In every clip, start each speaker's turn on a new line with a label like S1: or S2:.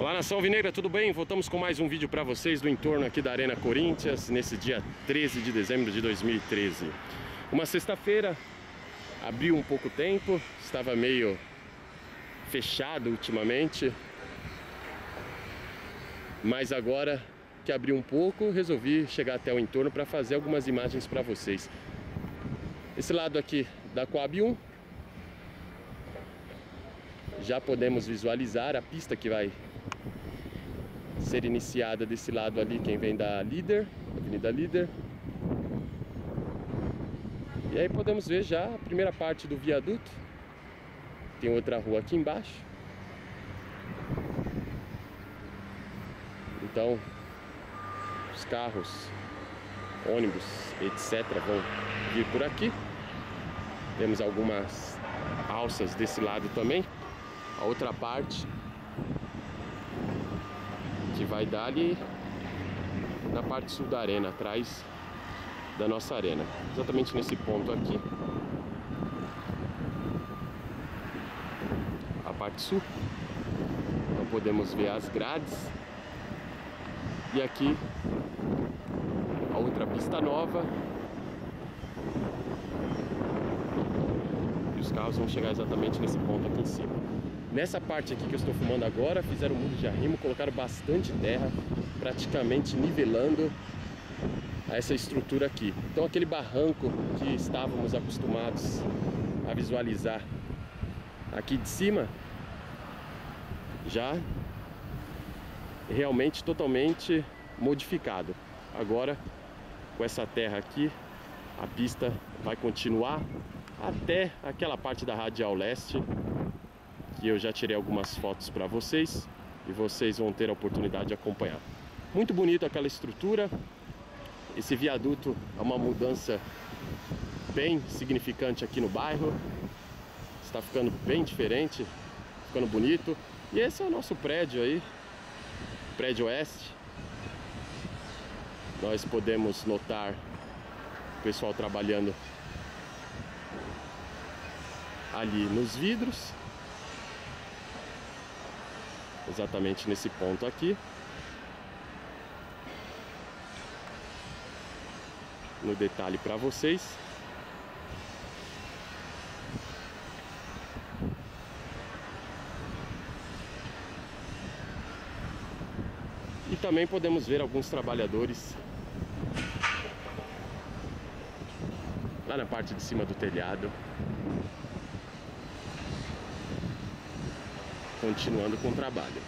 S1: Olá, nação alvinegra, tudo bem? Voltamos com mais um vídeo para vocês do entorno aqui da Arena Corinthians nesse dia 13 de dezembro de 2013. Uma sexta-feira, abriu um pouco tempo, estava meio fechado ultimamente, mas agora que abriu um pouco, resolvi chegar até o entorno para fazer algumas imagens para vocês. Esse lado aqui da Coab 1, já podemos visualizar a pista que vai ser iniciada desse lado ali, quem vem da Líder, Avenida Líder. E aí podemos ver já a primeira parte do viaduto. Tem outra rua aqui embaixo. Então, os carros, ônibus, etc. vão vir por aqui. Temos algumas alças desse lado também. A outra parte que vai dar ali na parte sul da arena, atrás da nossa arena, exatamente nesse ponto aqui, a parte sul. Então podemos ver as grades e aqui a outra pista nova, e os carros vão chegar exatamente nesse ponto aqui em cima. Nessa parte aqui que eu estou filmando agora, fizeram um muro de arrimo, colocaram bastante terra, praticamente nivelando essa estrutura aqui. Então aquele barranco que estávamos acostumados a visualizar aqui de cima, já realmente totalmente modificado. Agora, com essa terra aqui, a pista vai continuar até aquela parte da Radial Leste, que eu já tirei algumas fotos para vocês e vocês vão ter a oportunidade de acompanhar. Muito bonito aquela estrutura. Esse viaduto é uma mudança bem significante aqui no bairro. Está ficando bem diferente, ficando bonito. E esse é o nosso prédio aí, prédio oeste. Nós podemos notar o pessoal trabalhando ali nos vidros, exatamente nesse ponto aqui. No detalhe para vocês. E também podemos ver alguns trabalhadores lá na parte de cima do telhado, continuando com o trabalho.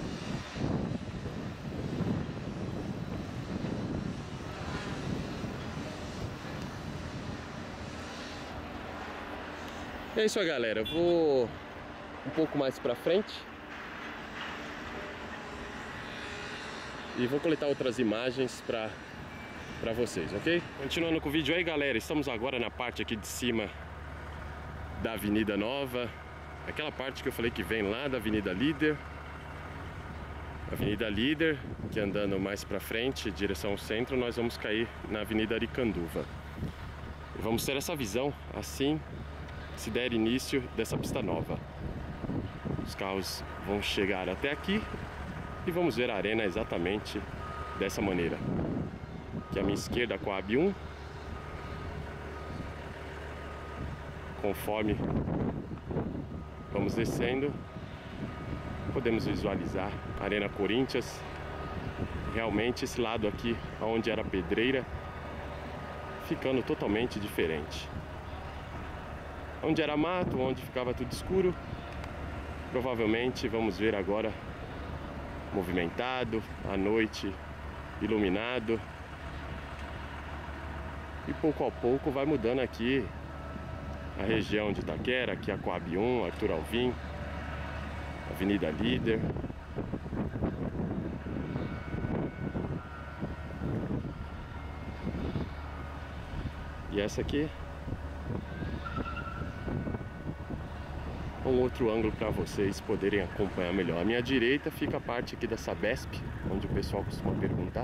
S1: É isso aí, galera. Eu vou um pouco mais pra frente e vou coletar outras imagens pra vocês, ok? Continuando com o vídeo aí, galera, estamos agora na parte aqui de cima da Avenida Nova, aquela parte que eu falei que vem lá da Avenida Líder. Avenida Líder, que andando mais pra frente, direção ao centro, nós vamos cair na Avenida Aricanduva. E vamos ter essa visão assim se der início dessa pista nova. Os carros vão chegar até aqui e vamos ver a arena exatamente dessa maneira. Aqui à minha esquerda, a Coab 1. Conforme vamos descendo, podemos visualizar a Arena Corinthians. Realmente esse lado aqui, onde era pedreira, ficando totalmente diferente. Onde era mato, onde ficava tudo escuro, provavelmente vamos ver agora movimentado, à noite iluminado. E pouco a pouco vai mudando aqui a região de Itaquera, aqui a Coab 1, Arthur Alvim, Avenida Líder. E essa aqui um outro ângulo para vocês poderem acompanhar melhor. À minha direita fica a parte aqui da Sabesp, onde o pessoal costuma perguntar.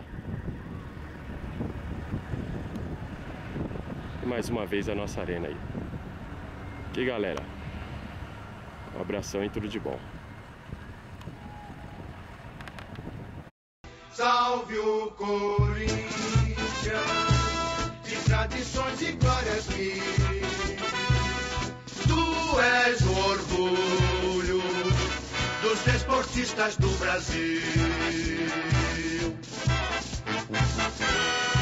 S1: E mais uma vez a nossa arena aí. Ok, galera? Um abração e tudo de bom.
S2: Salve o Corinthians, de tradições e glórias mil. Tu és o orgulho dos desportistas do Brasil.